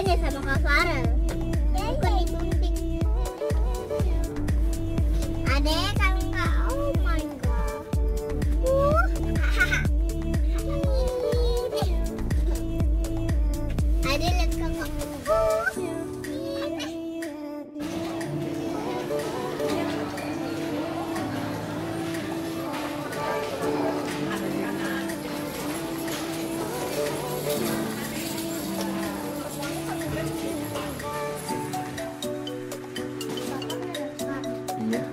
deh sama Kak Farel. Bukan digunting. Adek kalau enggak, oh my god. Adek lihat kakak. Iya.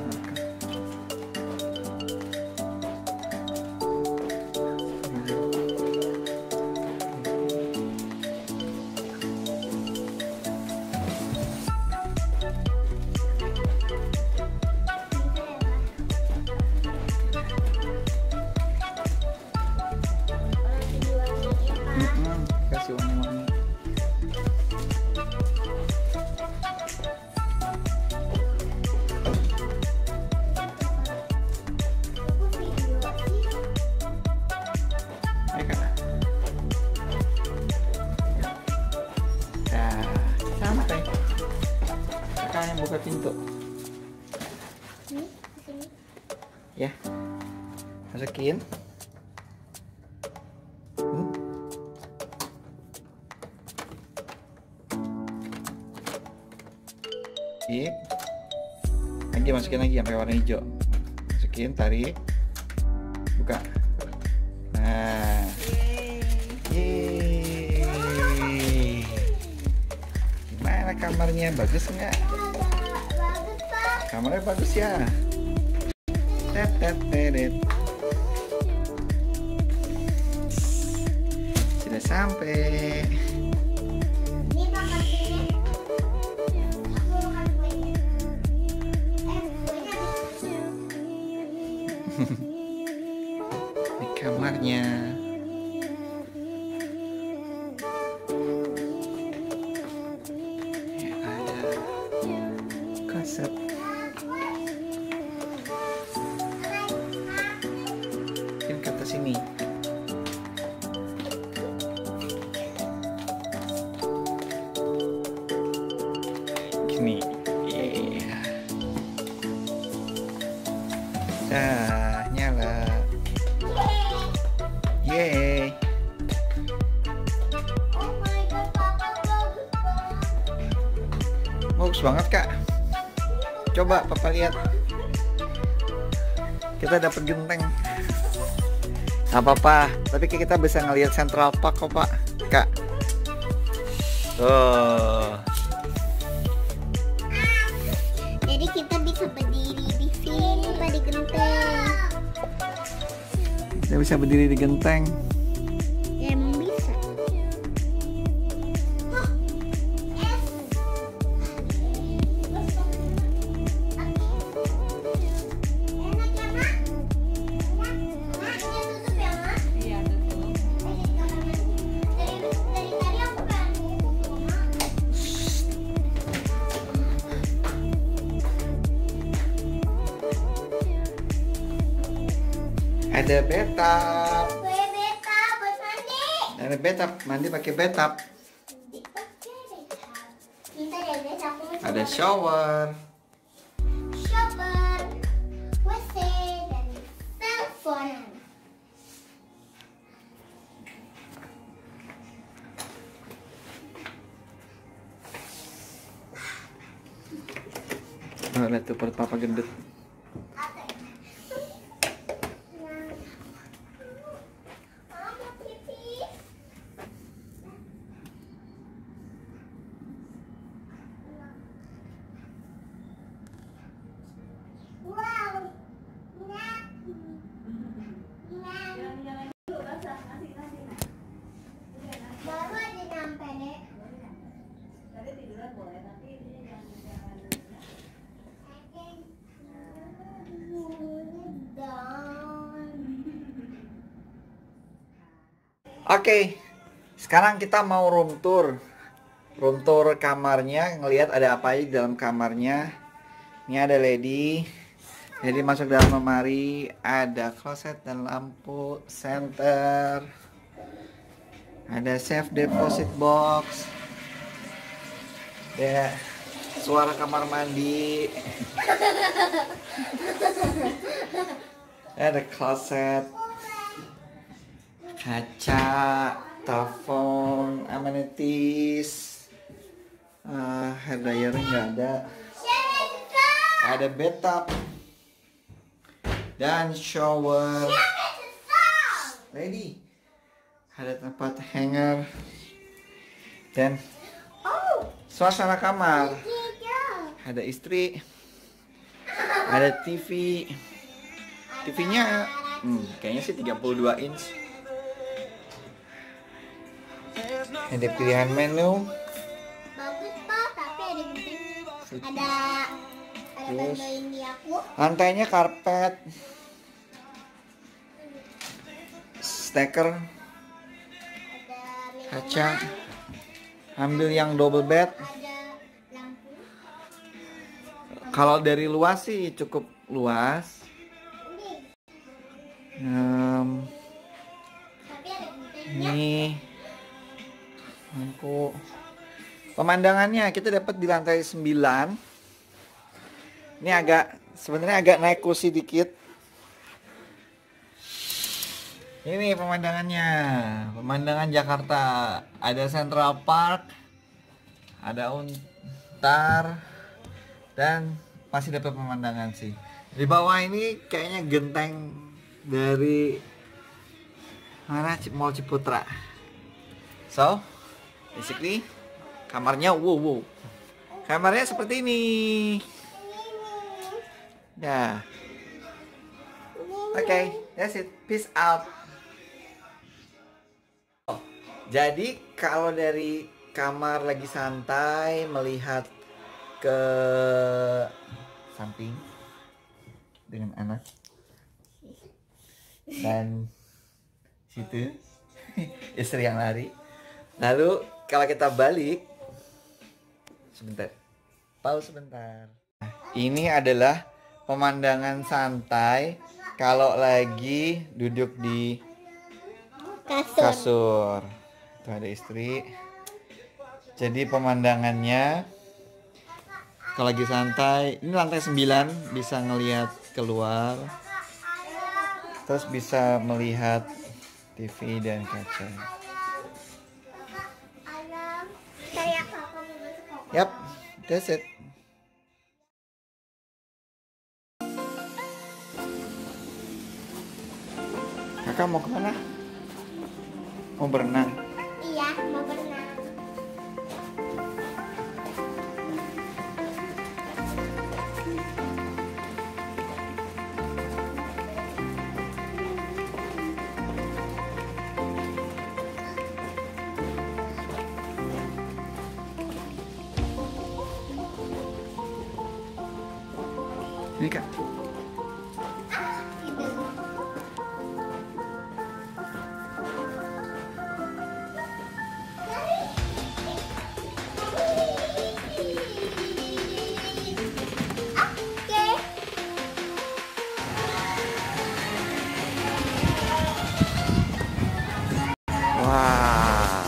Kasih wangi-wangi. Ayo Kak. Nah, sampai. Kakak yang buka pintu. Ya, masukin. Lagi masukin lagi sampai warna hijau. Masukin, tarik, buka. Nah, yeay. Gimana kamarnya? Bagus nggak? Bagus Pak. Kamarnya bagus ya. Tet tet tet. Sudah sampai. Ini makan kuenya. Aku makan kuenya. Di kamarnya. Ya, ada kaset. Mungkin ke atas sini. Gini. Iya. Dah, nyala. Yeay. Oh my god, Papa bagus banget. Bagus banget Kak. Coba Papa lihat. Kita dapat genteng. Gak apa-apa, tapi kita bisa ngelihat Central Park kok Pak. Kak. Tuh. Jadi kita bisa berdiri di sini, Pak, di genteng. Kita bisa berdiri di genteng. Ya, emang bisa. Enak ya, Mak? Enak? Mak, dia tutup ya, Mak? Iya, betul. Dari tadi aku pengen tutup, Mak. Ada bathtub. Gue beta buat mandi. Ada bathtub, mandi pakai bathtub. Kita ada beta, aku mau Ada coba. shower. Shower, WC, dan telepon. Oh, lihat tuh perut Papa gendut. Mama pipi. Wow. Nah. Nah. Jalan-jalan dulu, basah. Nasi. Baru aja nyampe, Dek. Tadi tiduran boleh, tapi ini jangan. Oke, sekarang kita mau room tour. Room tour kamarnya, ngelihat ada apa aja di dalam kamarnya. Ini ada Lady. Jadi masuk dalam lemari, ada kloset dan lampu center. Ada safe deposit box. Ya, suara kamar mandi. Ada kloset, kaca, telepon, amenities. Hair dryer nggak ada. Ada bathtub dan shower. Ready. Ada tempat hanger dan suasana kamar. Ada istri. Ada TV. TV-nya kayaknya sih 32 inch. Ada pilihan menu. Bagus Pak, tapi ada Terus, bantuin di aku. lantainya karpet. Steker, Ada minuman, kaca. Ambil yang double bed. ada lampu. Kalau dari luas sih cukup luas. Tapi ada gentengnya. Ini lampu. Pemandangannya kita dapat di lantai 9. Ini sebenarnya agak naik kursi dikit. Ini pemandangannya, pemandangan Jakarta. Ada Central Park, ada Untar, dan masih dapat pemandangan sih. Di bawah ini kayaknya genteng dari mana, Mall Ciputra. So, basically kamarnya wow. Kamarnya seperti ini. Ya. Oke, that's it. Peace out. Jadi kalau dari kamar lagi santai melihat ke samping dengan anak dan situ istri yang lari. Lalu kalau kita balik sebentar, pause sebentar. Ini adalah pemandangan santai kalau lagi duduk di kasur. Itu ada istri. Jadi pemandangannya kalau lagi santai, ini lantai 9 bisa ngelihat keluar. Terus bisa melihat TV dan kaca. Kayak kakak mau masuk kakak. Yap, that's it. Kakak mau kemana? Mau berenang? Iya, mau berenang. Ini Kak. Wah.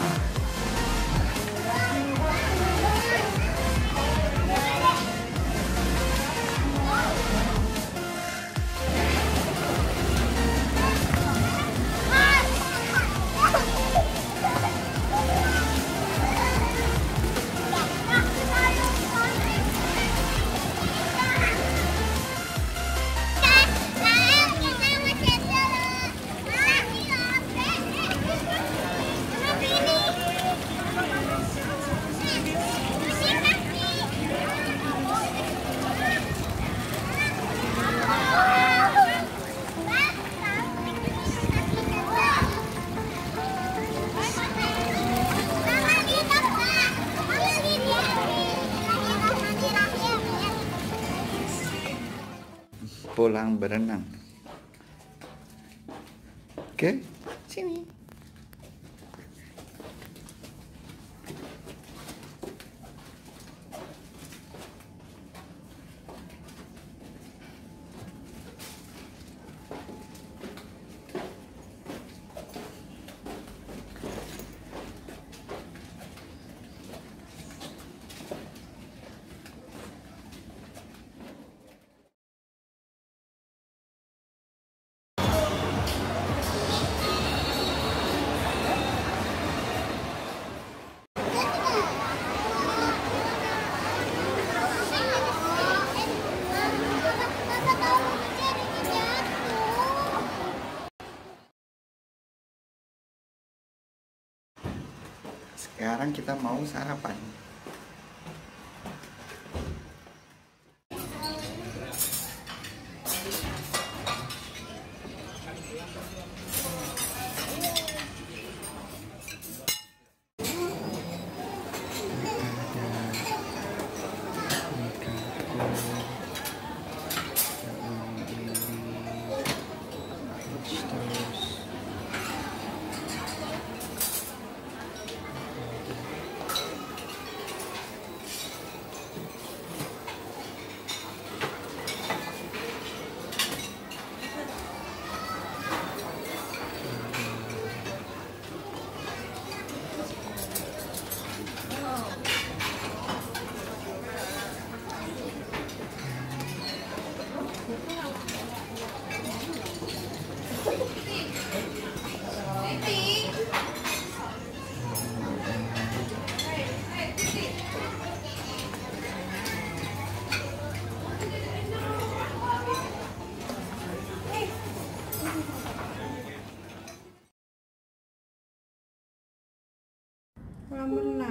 Pulang berenang. Oke, sini. Sekarang kita mau sarapan. Kolam renang.